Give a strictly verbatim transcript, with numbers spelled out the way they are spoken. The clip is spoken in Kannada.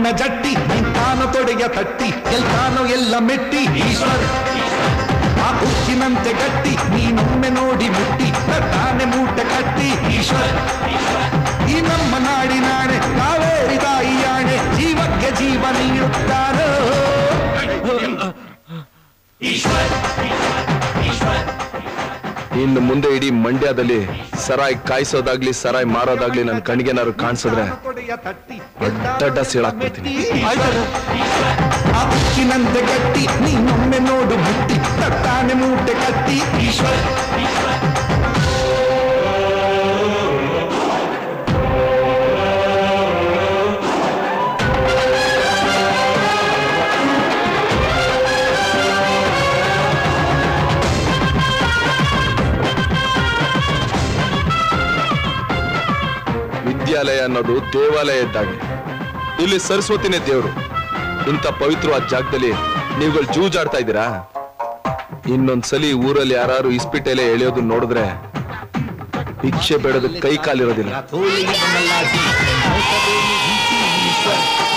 ನಿನ್ನ ಜಟ್ಟಿ ನಿಂತಾನು ತೊಡೆಯ ತಟ್ಟಿ ಗೆಲ್ತಾನೋ ಎಲ್ಲ ಮೆಟ್ಟಿ ಈಶ್ವರ್ ಆ ಹುಚ್ಚಿನಂತೆ ಗಟ್ಟಿ ನೀನೊಮ್ಮೆ ನೋಡಿ ಮುಟ್ಟಿ ತಾನೆ ಮೂಟೆ ಕಟ್ಟಿ ಈಶ್ವರ್ ಈ ನಮ್ಮ ನಾಡಿನಾಣೆ ಕಾವೇರಿ ತಾಯಿಯಾಣೆ ಜೀವಕ್ಕೆ ಜೀವ ನೀಡುತ್ತಾರೋ ಈಶ್ವರ್ ಇನ್ನು ಮುಂದೆ ಇಡೀ ಮಂಡ್ಯದಲ್ಲಿ ಸರಾಯ್ ಕಾಯಿಸೋದಾಗ್ಲಿ ಸರಾಯ್ ಮಾರೋದಾಗ್ಲಿ ನನ್ನ ಕಣ್ಗೆನಾರು ಕಾಣಿಸಿದ್ರೆ ಅಡ್ಡ ಸೀಳಾಕ್ಬಿಡ್ತೀನಿ. ಹುಚ್ಚಿನಂತೆ ಗಟ್ಟಿ ನೀನೊಮ್ಮೆ ನೋಡು ಮುಟ್ಟಿ ತಾನೆ ಮೂಟೆ ಕಟ್ಟಿ ಈಶ್ವರ್ ವಿದ್ಯಾಲಯ ಅನ್ನೋದು ದೇವಾಲಯ ಇದ್ದಾಗೆ. ಇಲ್ಲಿ ಸರಸ್ವತಿನೇ ದೇವರು. ಇಂಥ ಪವಿತ್ರವಾದ ಜಾಗದಲ್ಲಿ ನೀವುಗಳು ಜೂಜಾಡ್ತಾ ಇದ್ದೀರಾ? ಇನ್ನೊಂದ್ಸಲಿ ಊರಲ್ಲಿ ಯಾರು ಇಸ್ಪಿಟೆಲೆ ಎಳೆಯೋದು ನೋಡಿದ್ರೆ ಭಿಕ್ಷೆ ಬೇಡೋದು ಕೈ ಕಾಲಿರೋದಿಲ್ಲ.